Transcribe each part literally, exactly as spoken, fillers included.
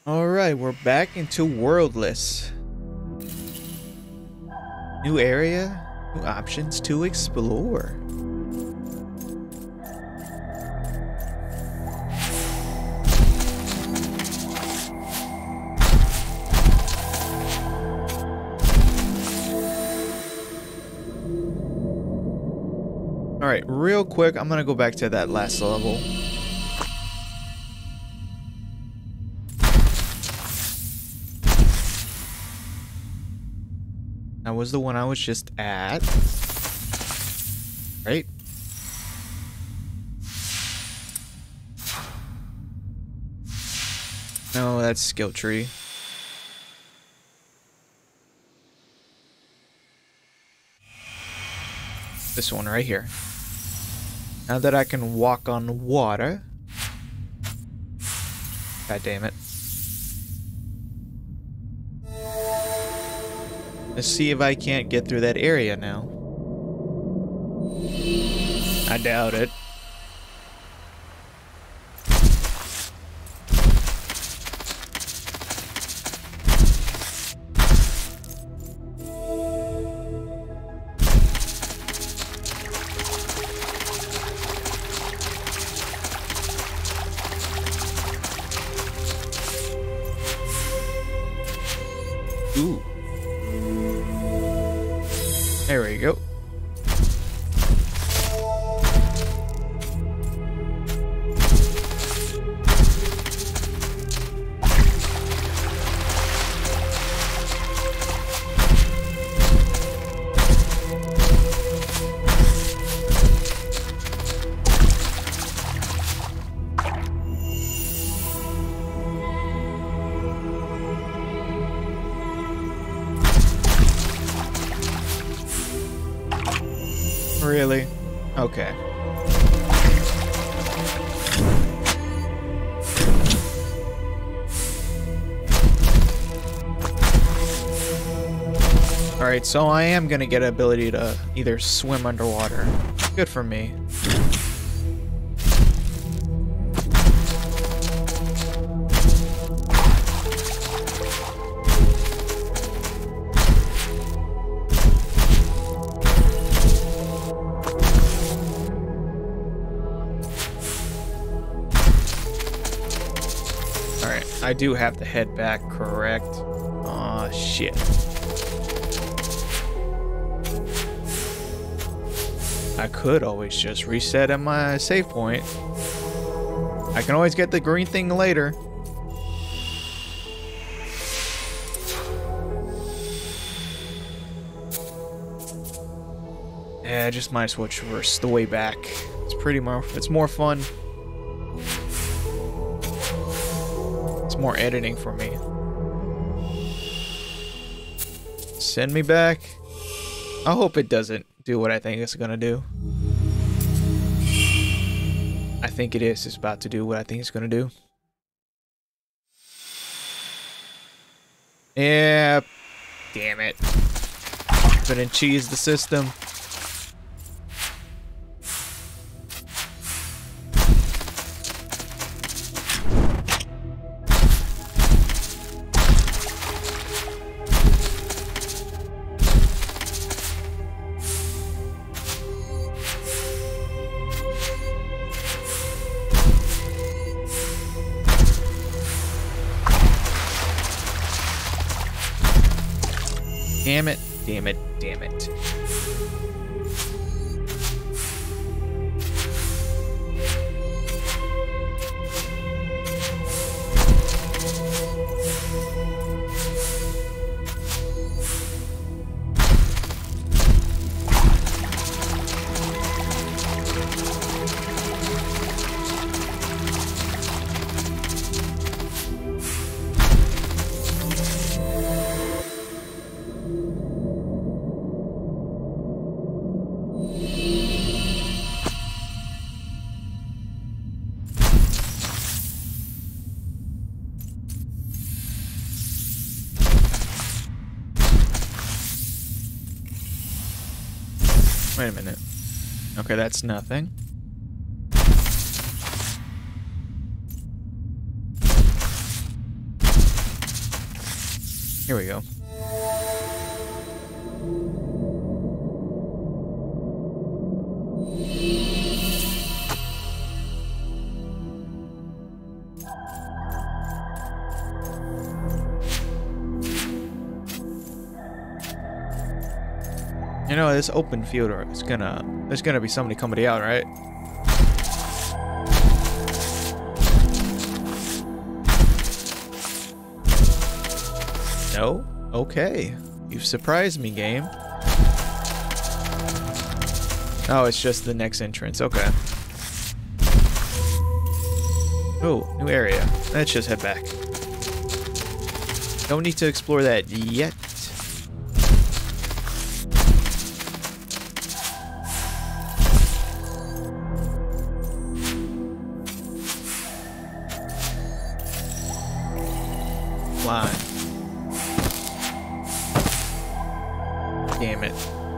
Alright, we're back into Worldless. New area, new options to explore. Alright, real quick, I'm gonna go back to that last level. That was the one I was just at. Right? No, that's skill tree. This one right here. Now that I can walk on water. God damn it. Let's see if I can't get through that area now. I doubt it. Ooh. There we go. Really? Okay. Alright, so I am gonna get ability to either swim underwater. Good for me. I do have to head back, correct? Aw, shit. I could always just reset at my save point. I can always get the green thing later. Yeah, I just might as well traverse the way back. It's pretty more, it's more fun. More editing for me. Send me back. I hope it doesn't do what I think it's gonna do. I think it is. It's about to do what I think it's gonna do. Yeah. Damn it. Couldn't cheese the system. Damn it, damn it, damn it. Wait a minute. Okay, that's nothing. Here we go. You know, this open field is gonna, there's gonna be somebody coming out, right? No? Okay. You've surprised me, game. Oh, it's just the next entrance. Okay. Oh, new area. Let's just head back. Don't need to explore that yet. Flying. Damn it.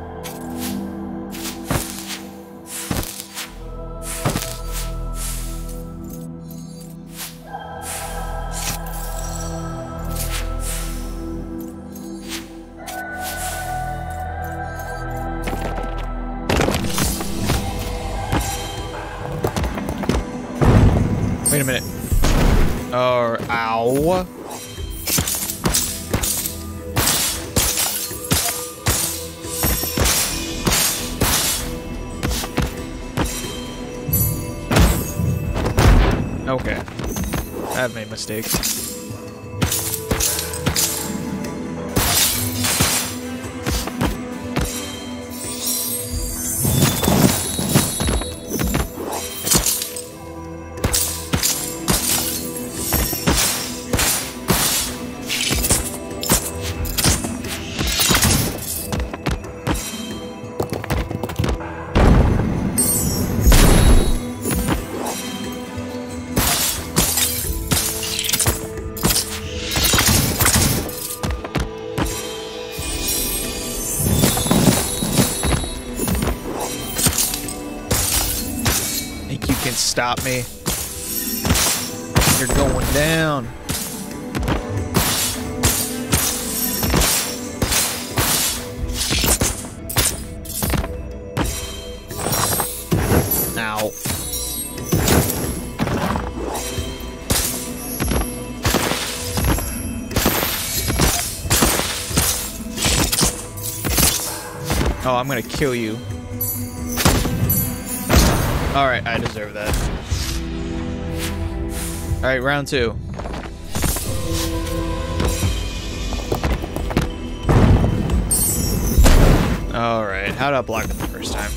Wait a minute. Oh, ow. Okay. I've made mistakes. Stop me. You're going down. Ow. Oh, I'm gonna kill you. Alright, I deserve that. Alright, round two. Alright, how did I block it the first time?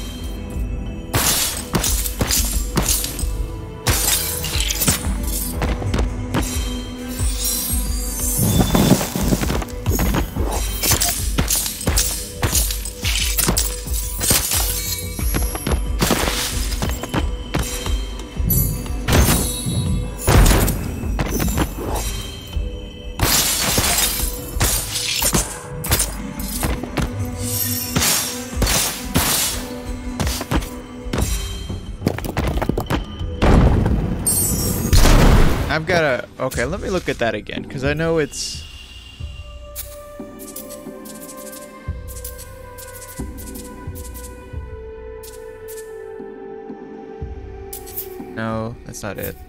I've gotta... Okay, let me look at that again, because I know it's... No, that's not it.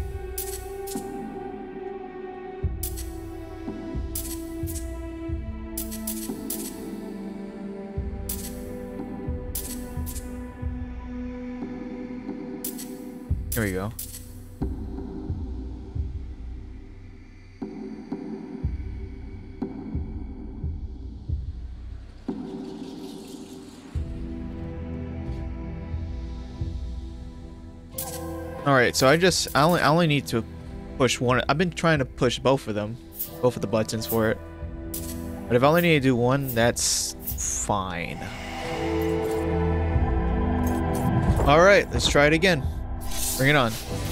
Here we go. Alright, so I just, I only, I only need to push one. I've been trying to push both of them, both of the buttons for it. But if I only need to do one, that's fine. Alright, let's try it again. Bring it on.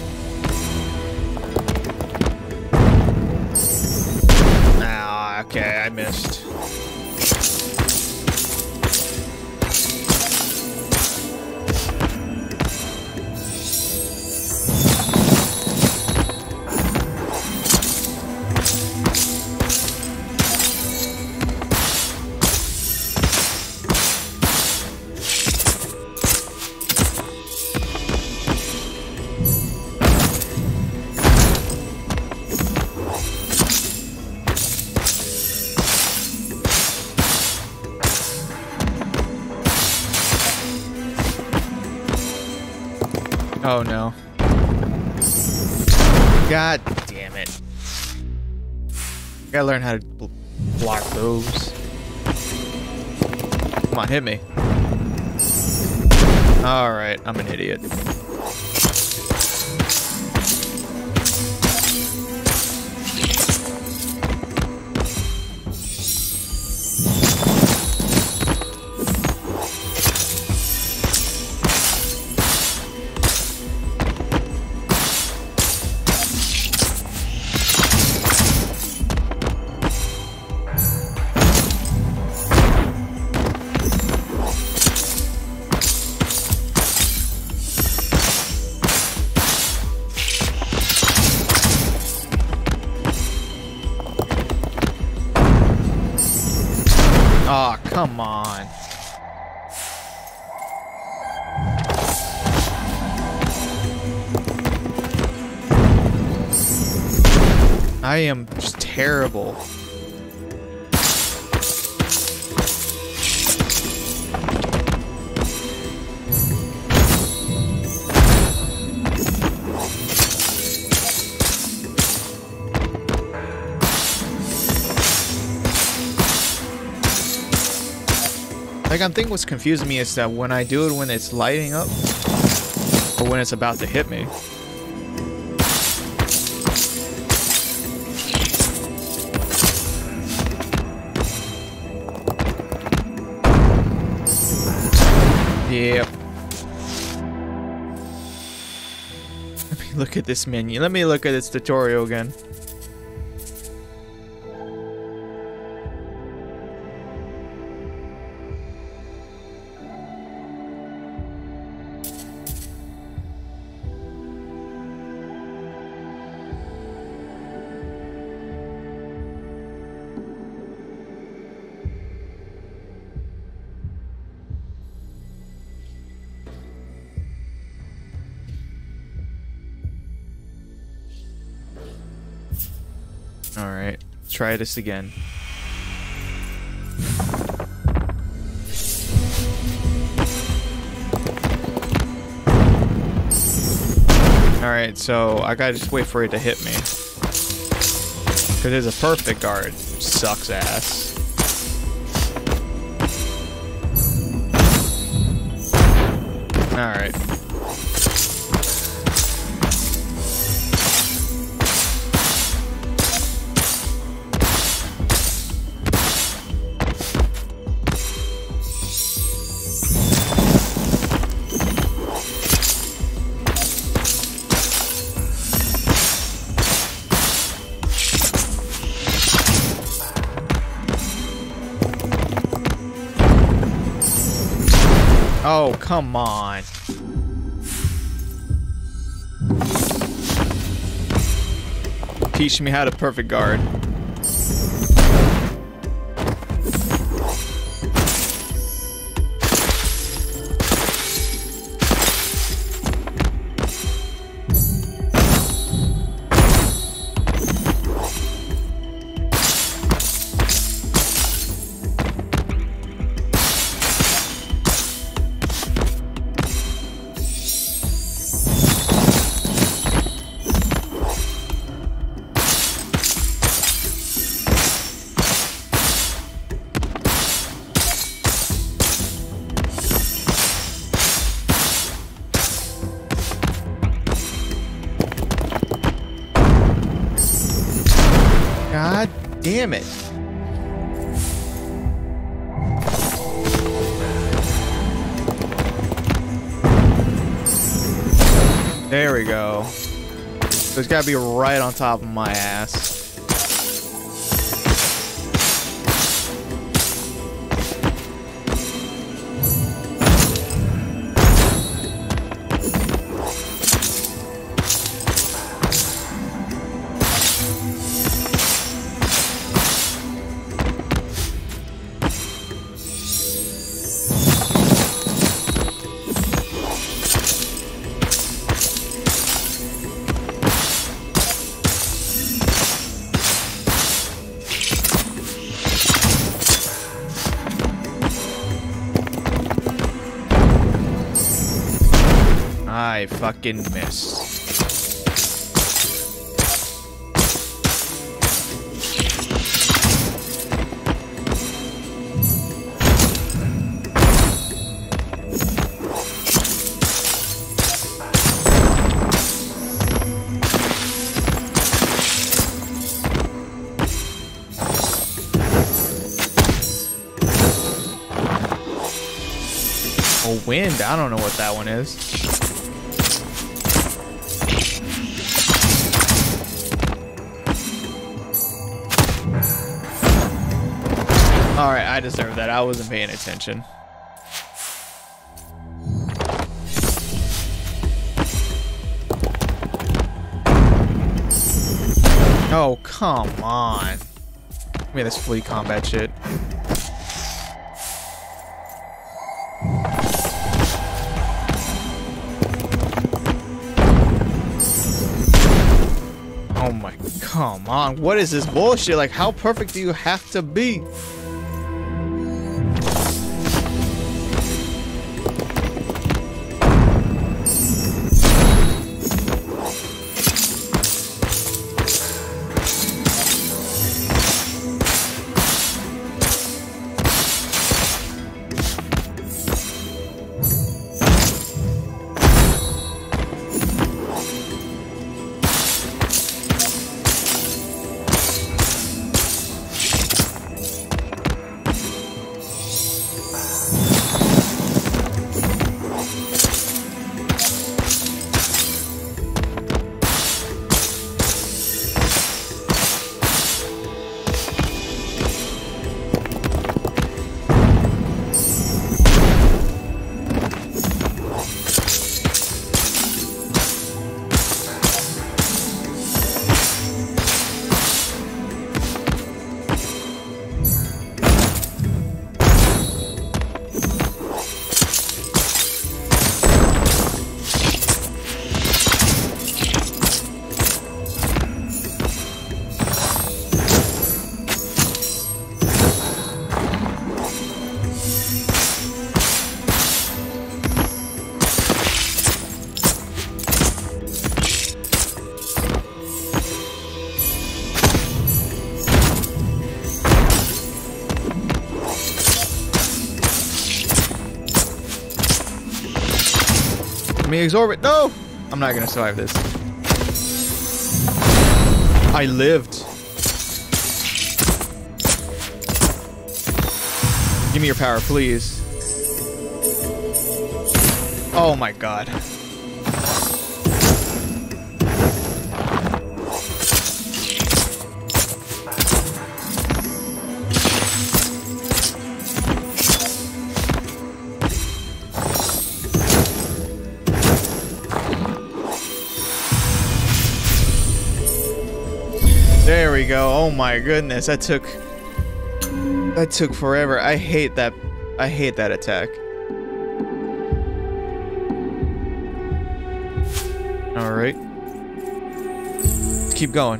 Ah, okay, I missed. Oh no. God damn it. Gotta learn how to bl block those. Come on, hit me. Alright, I'm an idiot. Aw, oh, come on. I am just terrible. Like, I'm thinking what's confusing me is that when I do it when it's lighting up, or when it's about to hit me. Yep. Let me look at this menu. Let me look at this tutorial again. Alright, try this again. Alright, so I gotta just wait for it to hit me. Because there's a perfect guard. Sucks ass. Alright. Oh, come on. Teach me how to perfect guard. God damn it. There we go. So it's gotta be right on top of my ass. I fucking missed. Oh, wind. I don't know what that one is. Alright, I deserve that. I wasn't paying attention. Oh, come on. Give me this fleet combat shit. Oh my, come on. What is this bullshit? Like, how perfect do you have to be? Exorbitant. No! I'm not gonna survive this. I lived. Give me your power, please. Oh my god. There we go. Oh my goodness, that took that took forever. I hate that. I hate that attack. All right, let's keep going.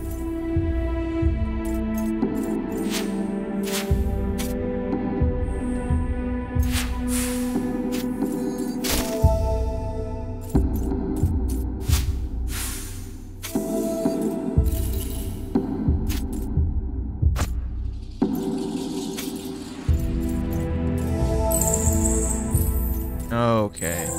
Okay.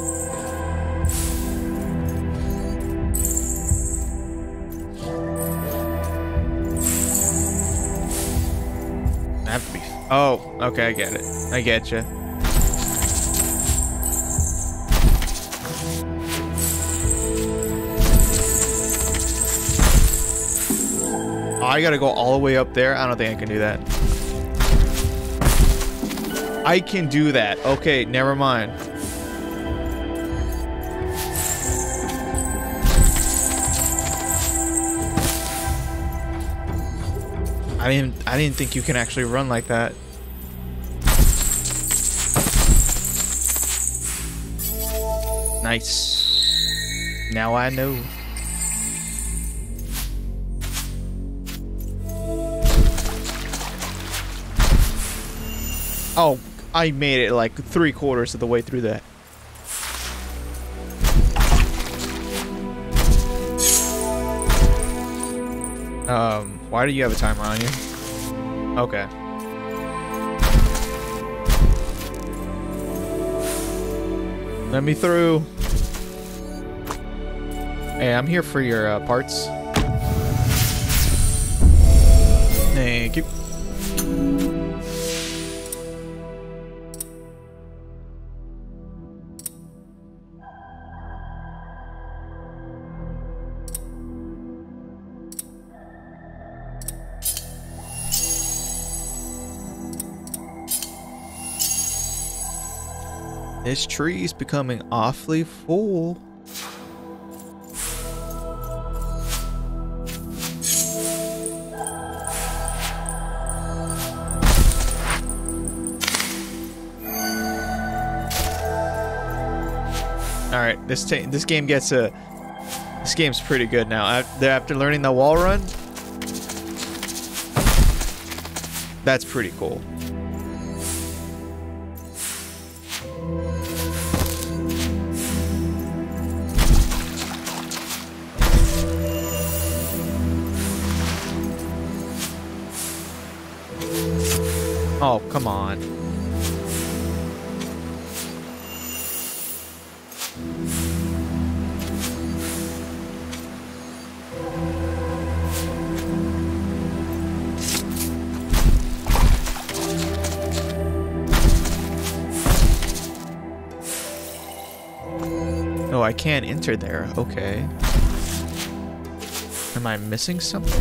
I have to be. Oh, okay, I get it. I get you. Oh, I gotta go all the way up there. I don't think I can do that. I can do that. Okay, never mind. I didn't I didn't think you can actually run like that. Nice. Now I know. Oh, I made it like three quarters of the way through that. Um, why do you have a timer on you? Okay. Let me through. Hey, I'm here for your uh, parts. Thank you. This tree's becoming awfully full. All right, this this game gets a. This game's pretty good now. After, after learning the wall run, that's pretty cool. Oh, come on. Oh, I can't enter there. Okay. Am I missing something?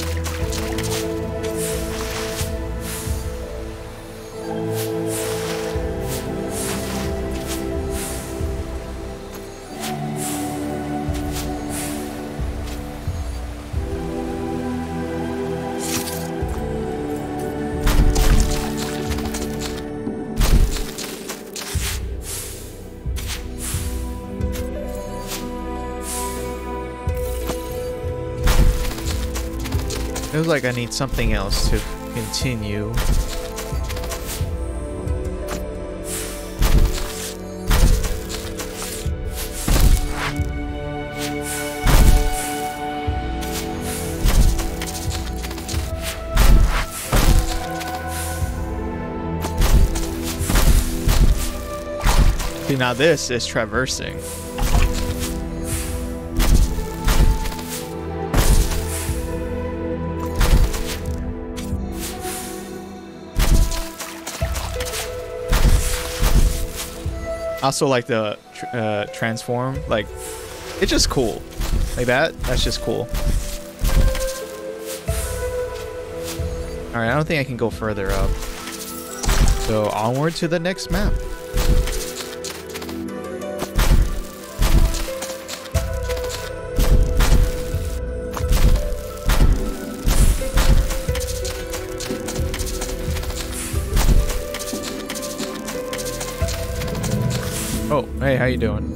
Feels like I need something else to continue. See, now this is traversing. Also like the uh, transform, like it's just cool, like that. That's just cool. All right, I don't think I can go further up. So onward to the next map. Oh, hey, how you doing?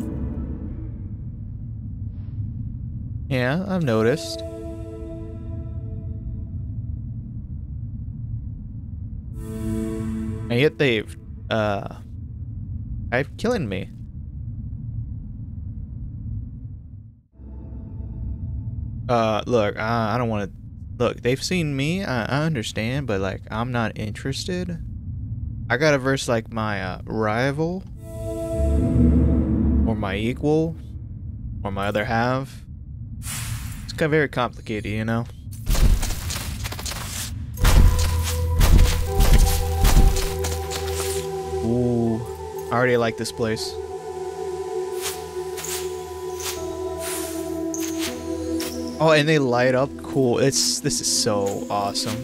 Yeah, I've noticed. And yet they've, uh, tried killing me. Uh, look, I, I don't want to, look, they've seen me, I, I understand, but like, I'm not interested. I gotta verse like my, uh, rival. Or my equal, or my other half. It's kind of very complicated, you know? Ooh, I already like this place. Oh, and they light up. Cool. It's this is so awesome.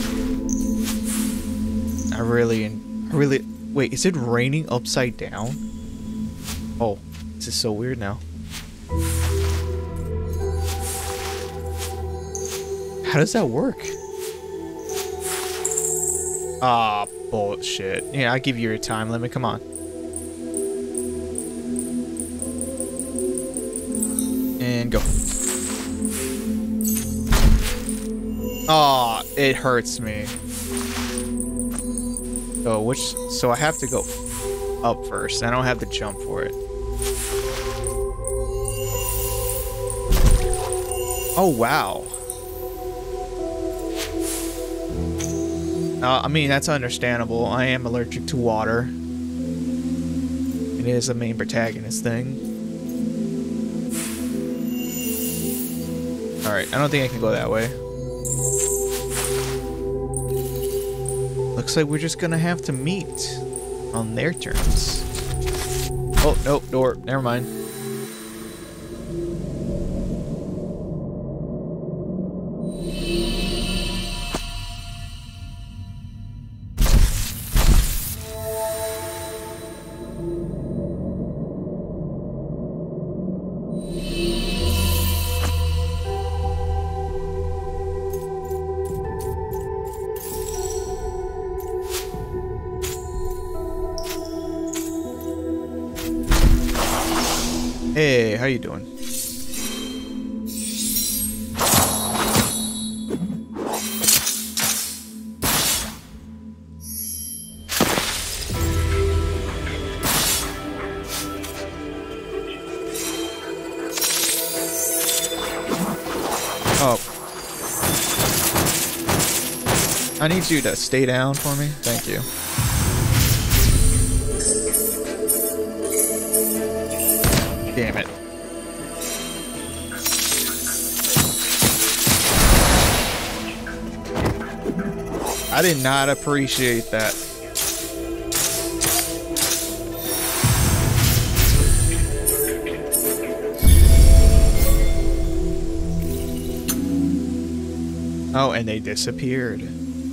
I really, I really. Wait, is it raining upside down? Oh. This is so weird now. How does that work? Ah, bullshit. Yeah, I'll give you your time limit. Come on. And go. Ah, it hurts me. So which? So I have to go up first. I don't have to jump for it. Oh, wow. Uh, I mean, that's understandable. I am allergic to water. It is a main protagonist thing. Alright, I don't think I can go that way. Looks like we're just gonna have to meet on their terms. Oh, nope, door. Never mind. Hey, how you doing? Oh. I need you to stay down for me. Thank you. Damn it. I did not appreciate that. Oh, and they disappeared.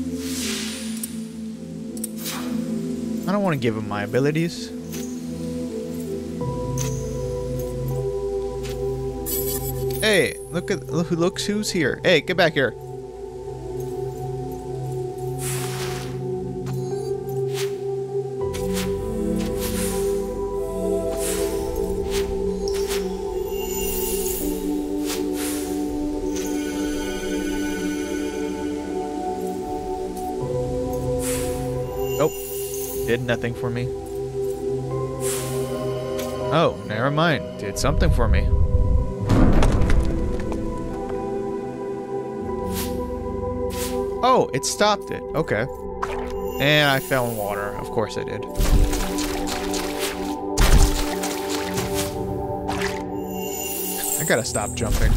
I don't want to give them my abilities. Hey, look at look who looks who's here. Hey, get back here. Nope. Did nothing for me. Oh, never mind. Did something for me. Oh, it stopped it. Okay. And I fell in water. Of course I did. I gotta stop jumping.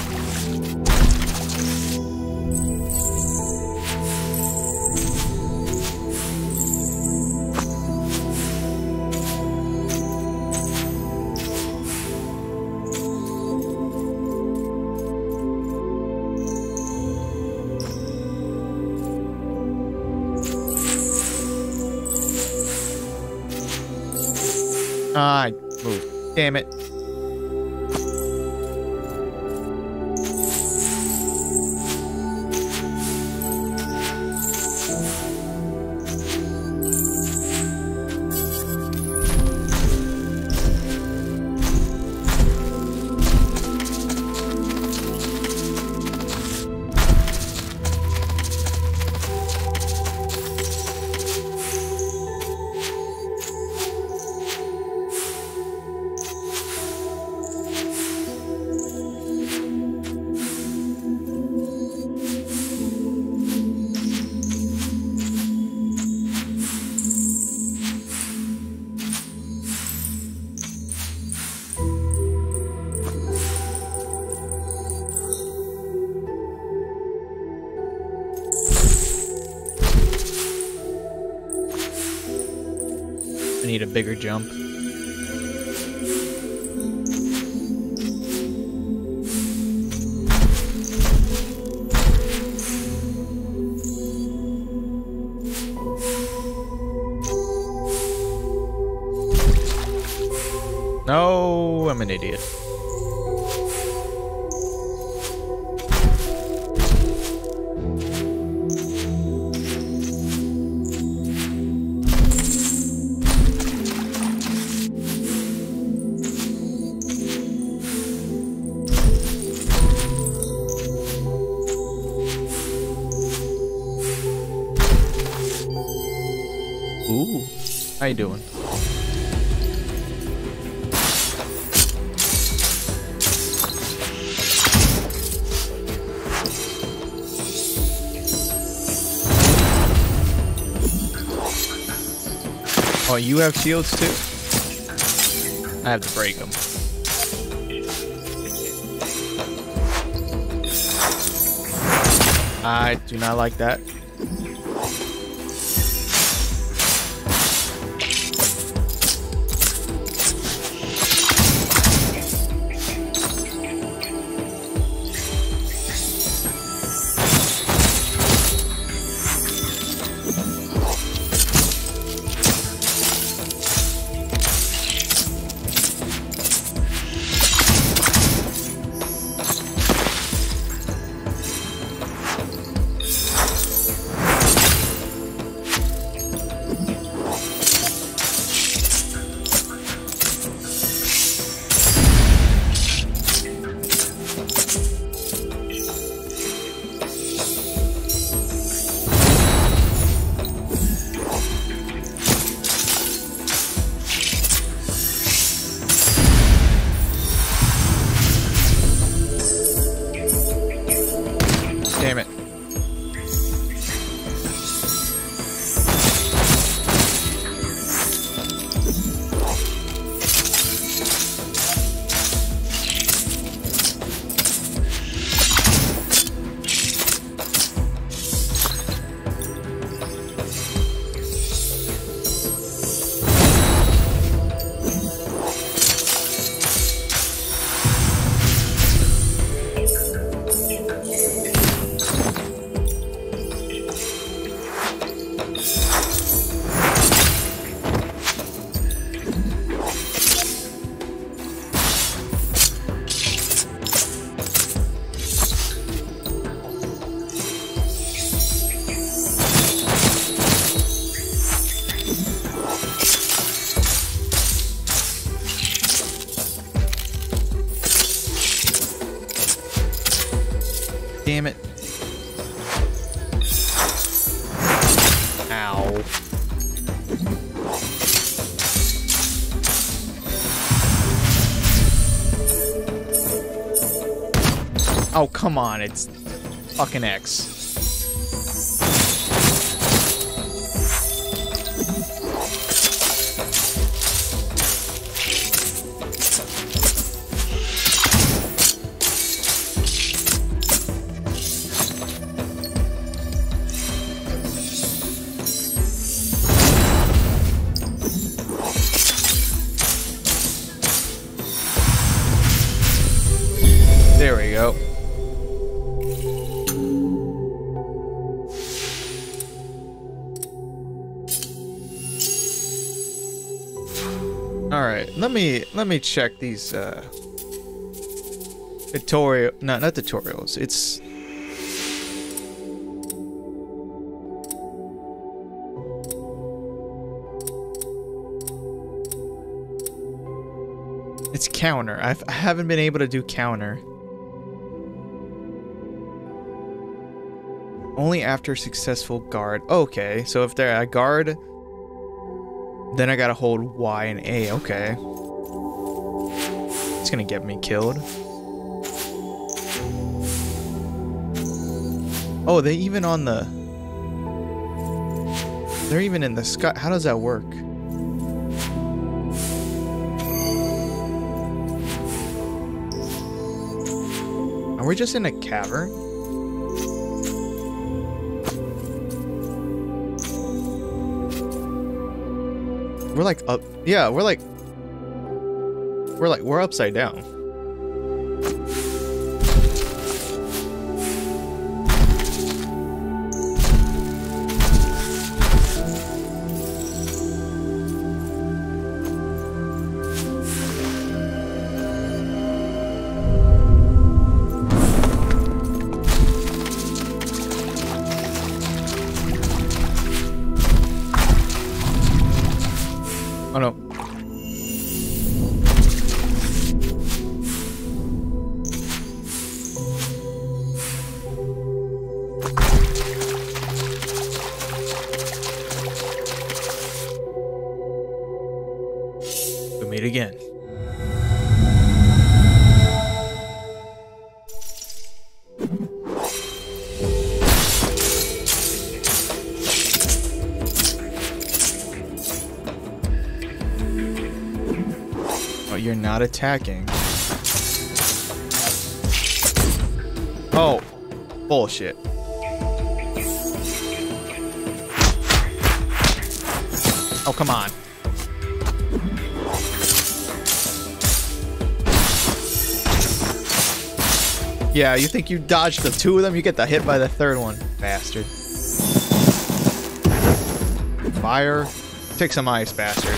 Ah, I moved. Damn it. I need a bigger jump. No, I'm an idiot. Ooh, how you doing? Oh, you have shields too? I have to break them. I do not like that. Damn it. Damn it. Ow. Oh, come on, it's fucking X. There we go. All right, let me let me check these uh tutorial no not tutorials. It's It's counter. I've, I haven't been able to do counter. Only after successful guard. Okay, so if they're a guard, then I gotta hold Y and A. Okay. It's gonna get me killed. Oh, they even on the... They're even in the sky. How does that work? Are we just in a cavern? We're like up, yeah, we're like, we're like, we're upside down. Oh no. We'll meet again. not attacking. Oh, bullshit. Oh, come on. Yeah, you think you dodged the two of them? You get the hit by the third one, bastard. Fire. Take some ice, bastard.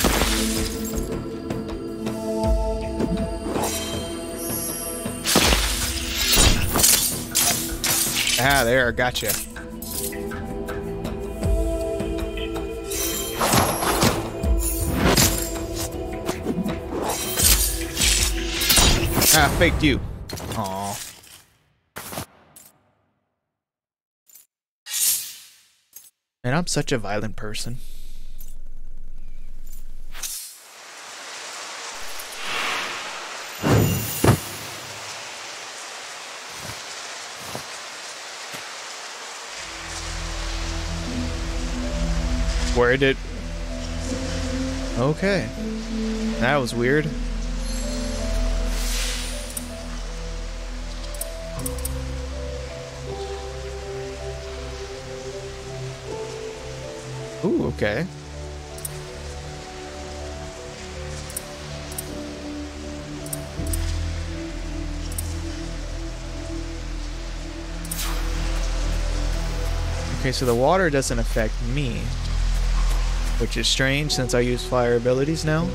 Ah, there, gotcha. Ah, faked you. Aw. And I'm such a violent person. Where did... Okay. That was weird. Ooh, okay. Okay, so the water doesn't affect me, which is strange since I use fire abilities now.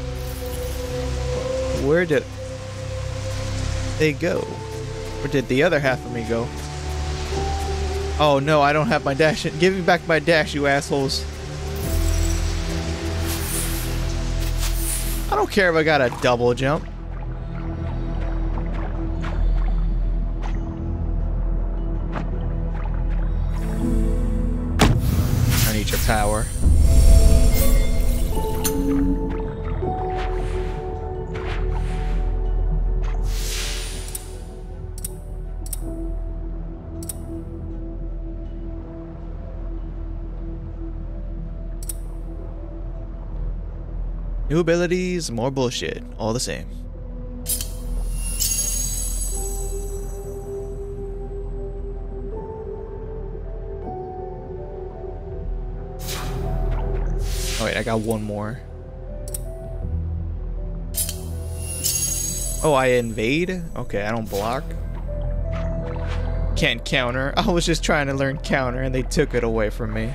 Where did they go? Where did the other half of me go? Oh no, I don't have my dash. Give me back my dash, you assholes. I don't care if I got a double jump. I need your power. New abilities, more bullshit, all the same. Oh wait, I got one more. Oh, I invade? Okay, I don't block. Can't counter. I was just trying to learn counter and they took it away from me.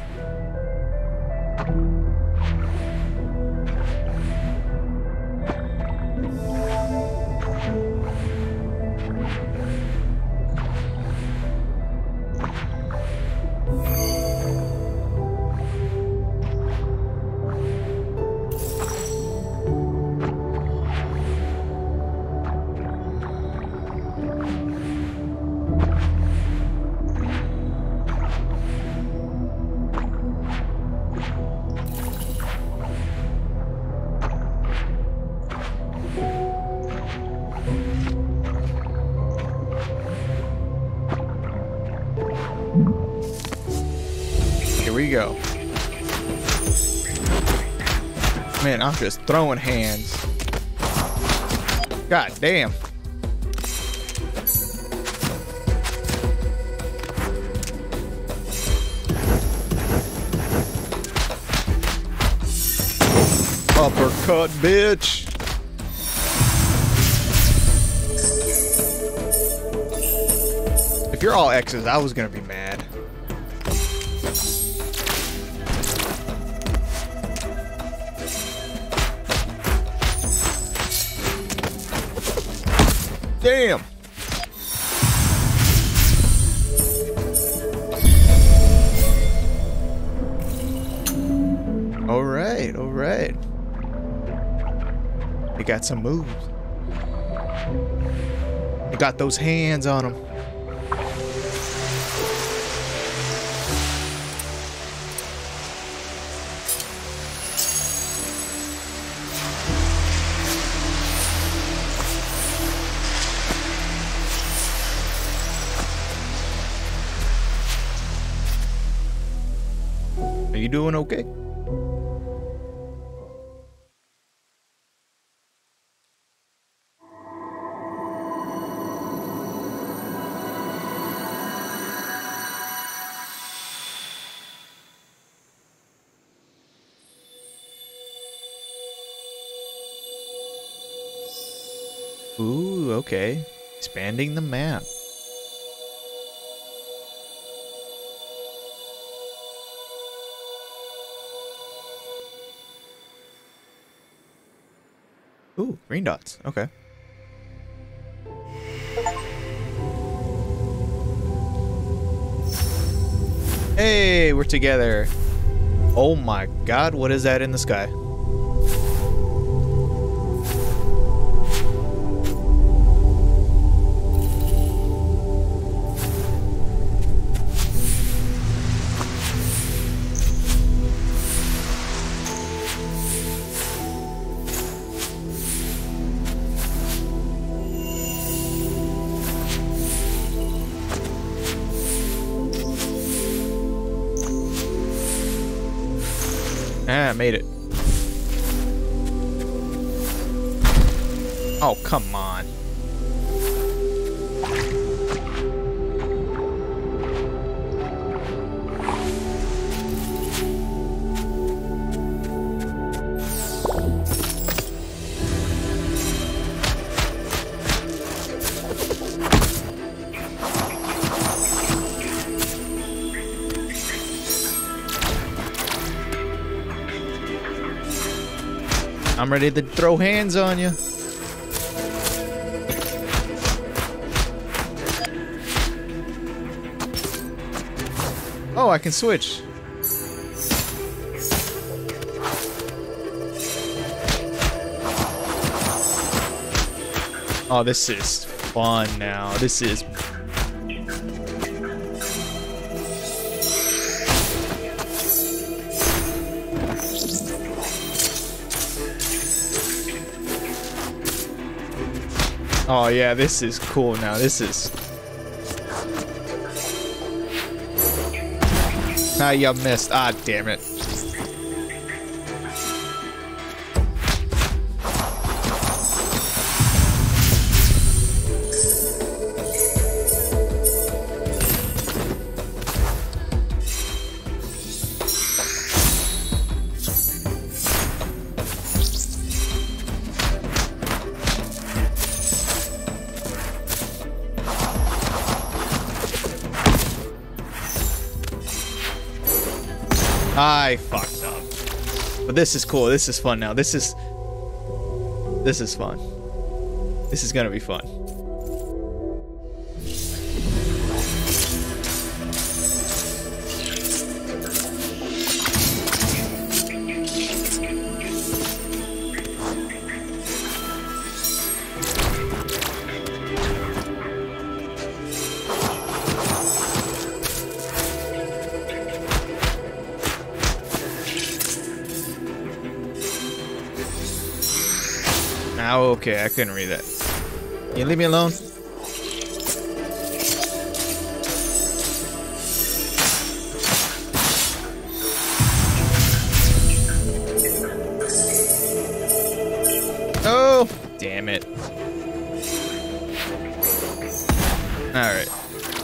We go. Man, I'm just throwing hands. God damn. Uppercut, bitch. If you're all X's, I was gonna be mad. Damn. All right, all right. We got some moves. We got those hands on them. Are you doing okay? Ooh, okay. Expanding the map. Ooh, green dots. Okay. Hey, we're together. Oh my god, what is that in the sky? Ah, made it. Oh, come on. I'm ready to throw hands on you. Oh, I can switch. Oh, this is fun now. This is... Oh yeah, this is cool now. This is... Ah, you missed. Ah, damn it. I fucked up. But this is cool. This is fun now. This is... This is fun. This is gonna be fun. Oh, okay, I couldn't read that. Can you leave me alone? Oh, damn it. All right.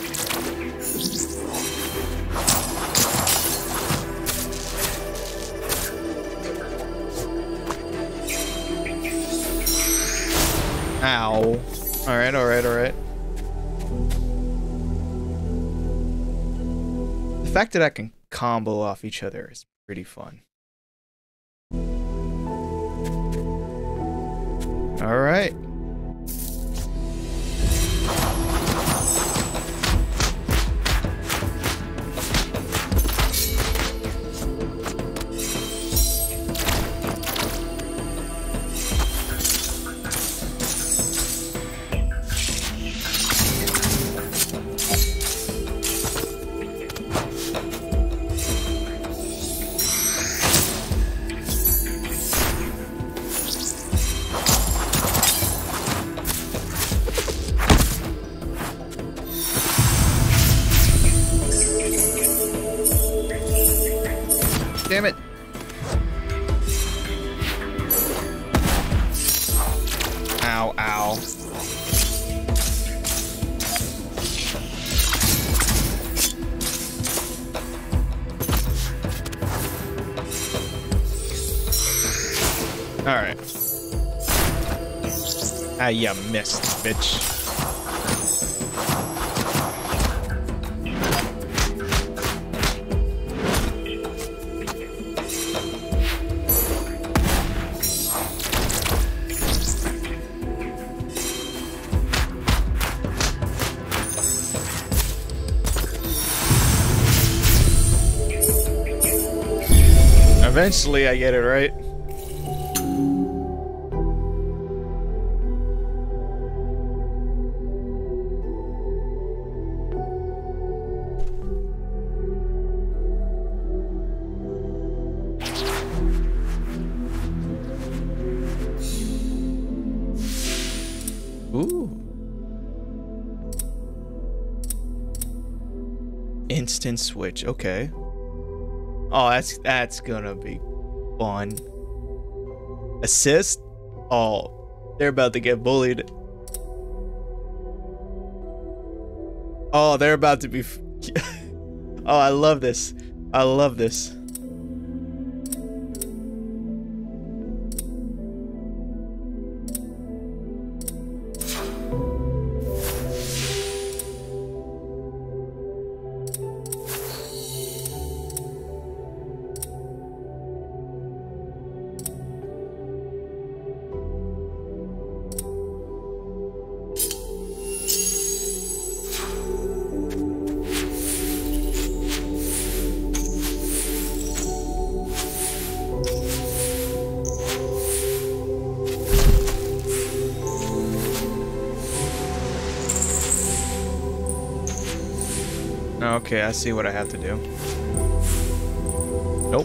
Ow. Alright, alright, alright. The fact that I can combo off each other is pretty fun. Alright. Damn it. Ow, ow. All right. Ah, you missed, bitch. Eventually, I get it right. Ooh. Instant switch, okay. Oh, that's that's gonna be fun. Assist? Oh, they're about to get bullied. Oh, they're about to be. F oh, I love this. I love this. Okay, I see what I have to do. Nope.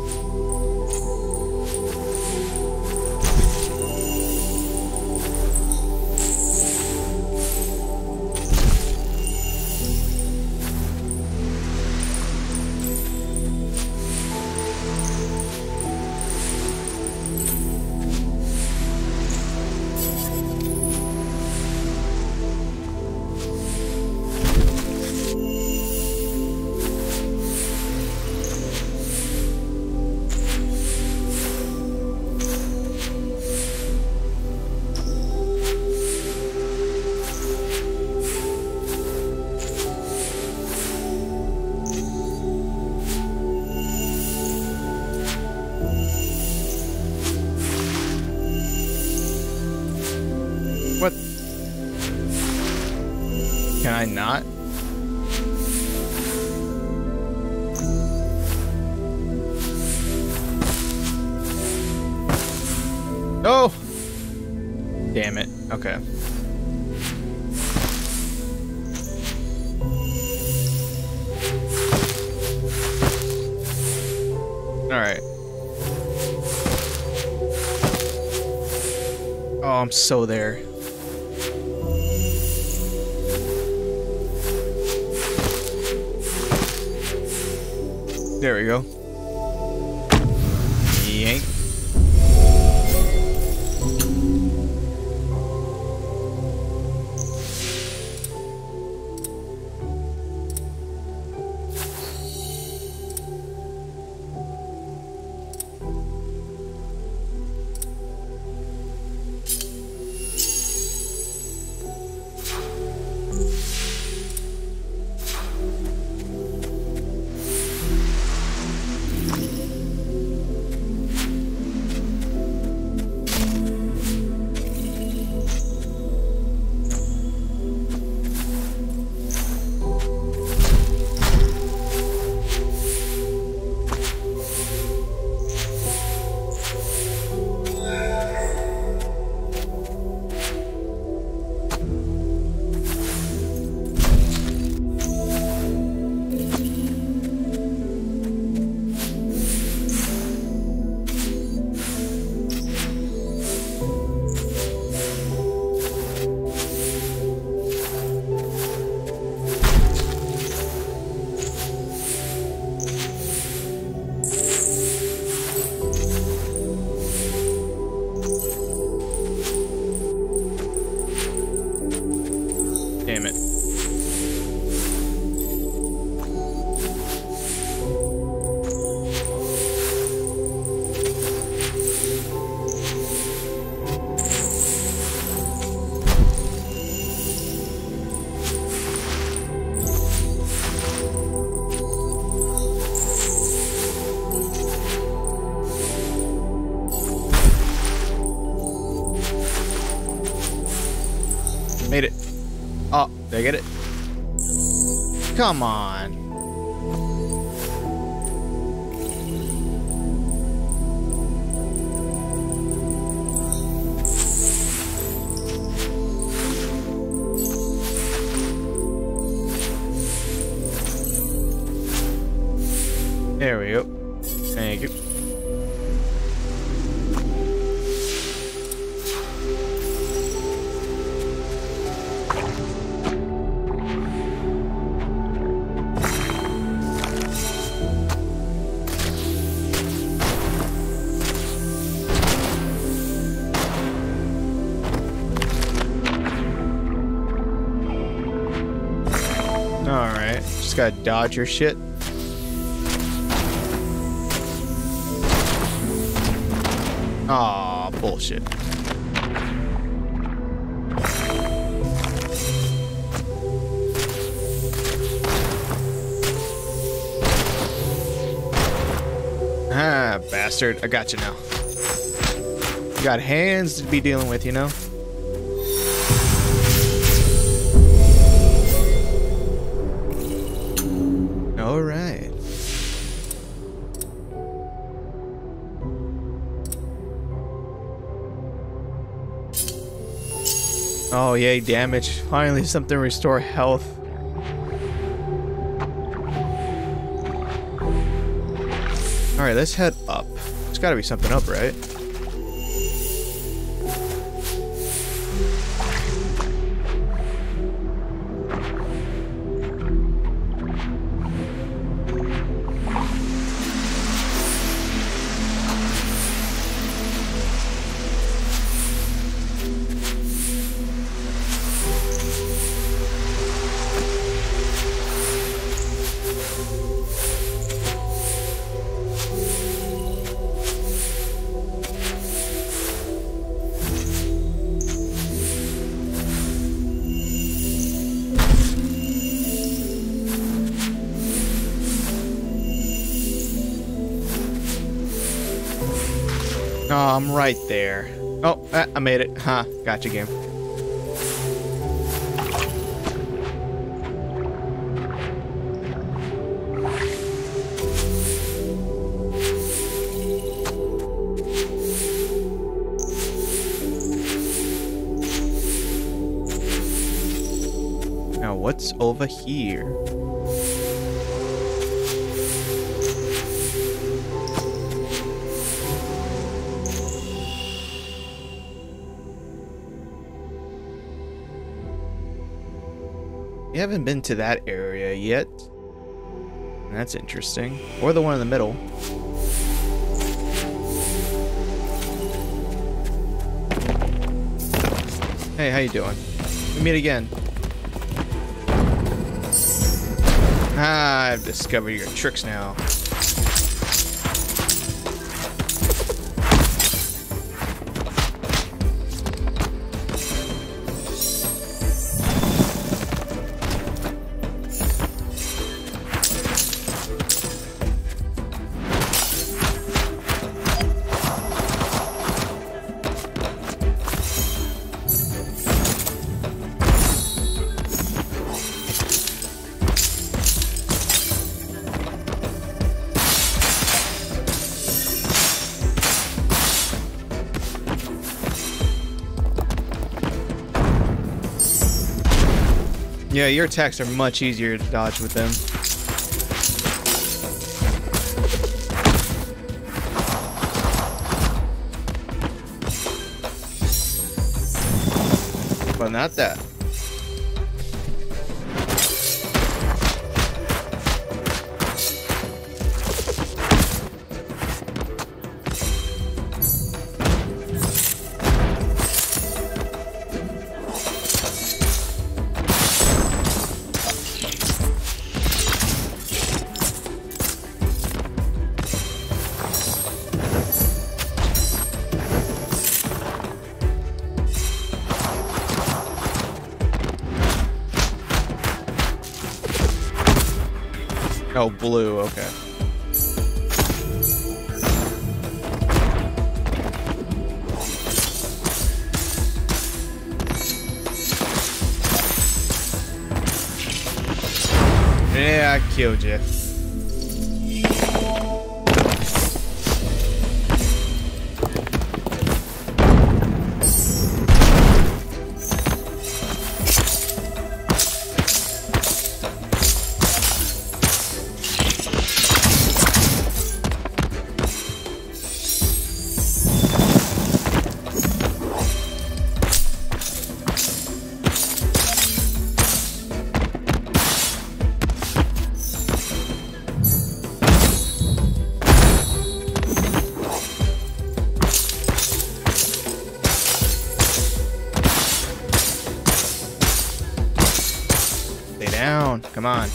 What? Can I not? Oh! Damn it. Okay. Alright. Oh, I'm so there. There we go. Yank. Did I get it? Come on. There we go. Thank you. Alright, just gotta dodge your shit. Aw, bullshit. Ah, bastard. I got you now. You got hands to be dealing with, you know? Alright. Oh, yay, damage. Finally, something to restore health. Alright, let's head up. There's gotta be something up, right? Oh, I'm right there. Oh, ah, I made it. Huh, gotcha, game. Now, what's over here? We haven't been to that area yet. That's interesting. Or the one in the middle. Hey, how you doing? We meet again. Ah, I've discovered your tricks now. Yeah, your attacks are much easier to dodge with them. But not that. Oh, blue, okay. Yeah, I killed you. Come on.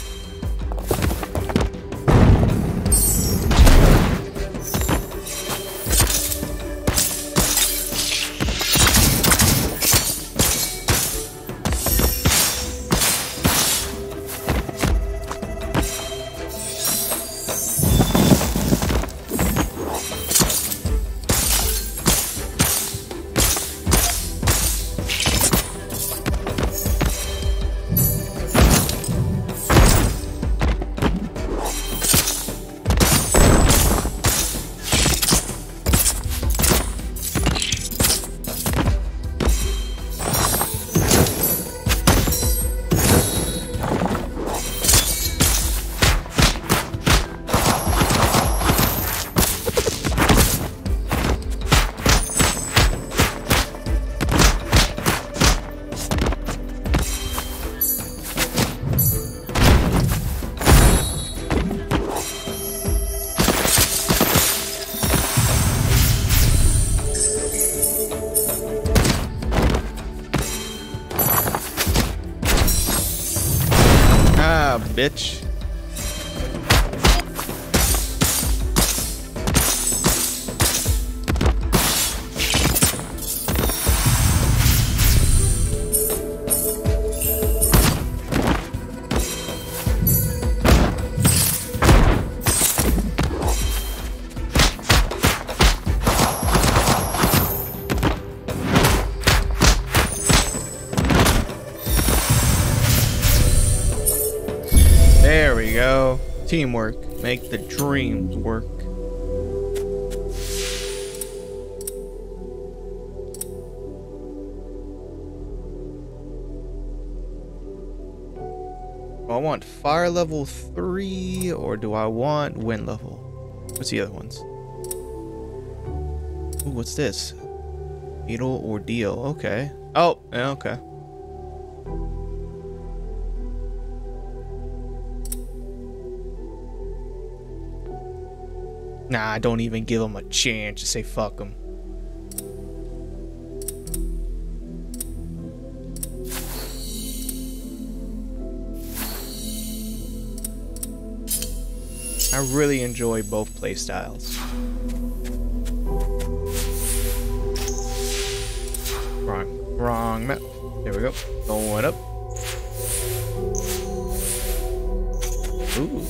Bitch. There we go. Teamwork. Make the dreams work. Do I want fire level three or do I want wind level? What's the other ones? Ooh, what's this? Beetle ordeal. Okay. Oh, yeah, okay. Nah, don't even give him a chance to say fuck him. I really enjoy both playstyles. Wrong, wrong map. There we go. Going up. Ooh.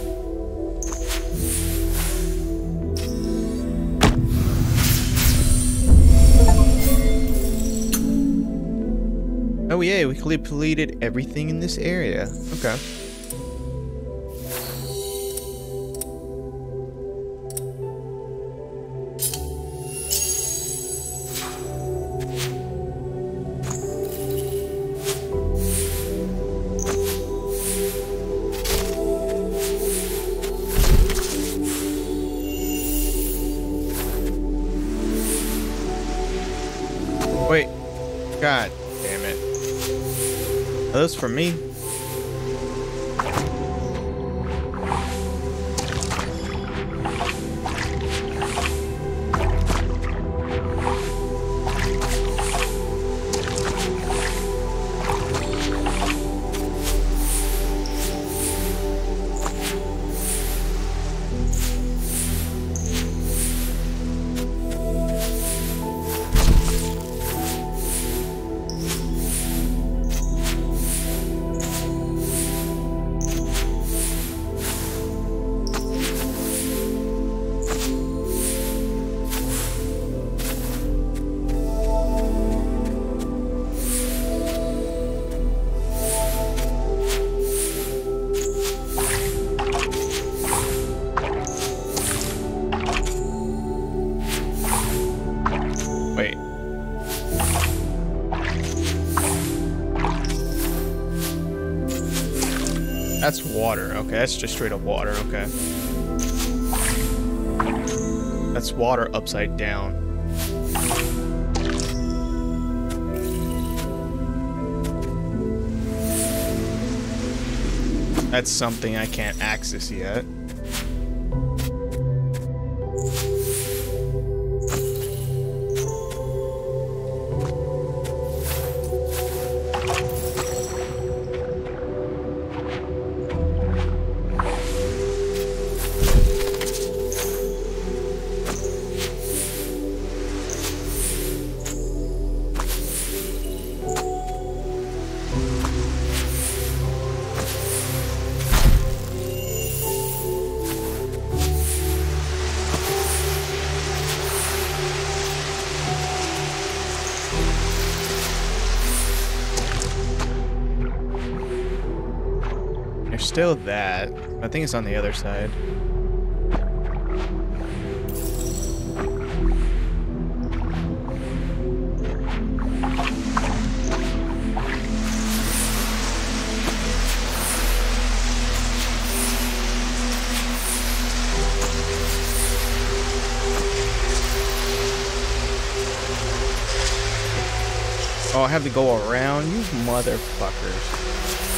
Oh yeah, we completed everything in this area. Okay. Wait. God damn it. Are those for me? That's water. Okay, that's just straight up water. Okay. That's water upside down. That's something I can't access yet. Still that. I think it's on the other side. Oh, I have to go around? You motherfuckers.